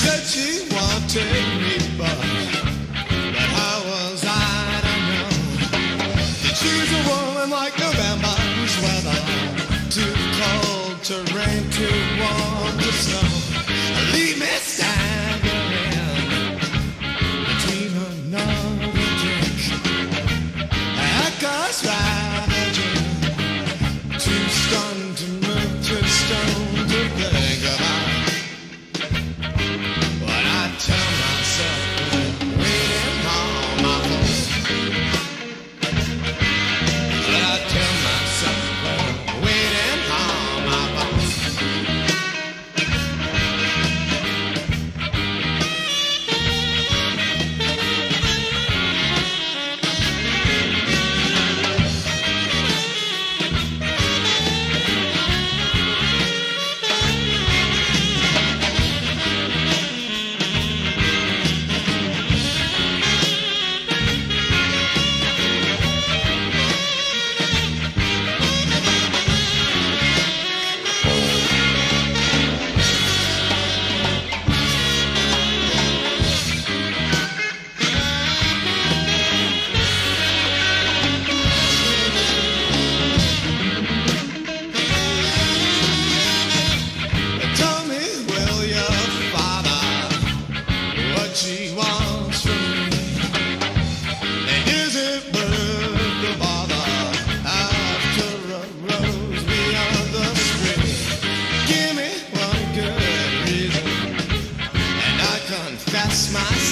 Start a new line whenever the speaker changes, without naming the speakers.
Said she wanted me, but how was I to know that she's a woman like November's weather, too cold to rain, too warm to snow. Leave me staggering between another drink. Echoes ravaging, too stunned to move, too stoned to think about what I tell myself waiting on my phone. What I tell myself waiting on my phone. Tell me, will your father, what she wants from me? And is it worth the bother after a rose beyond the street? Give me one good reason, and I confess my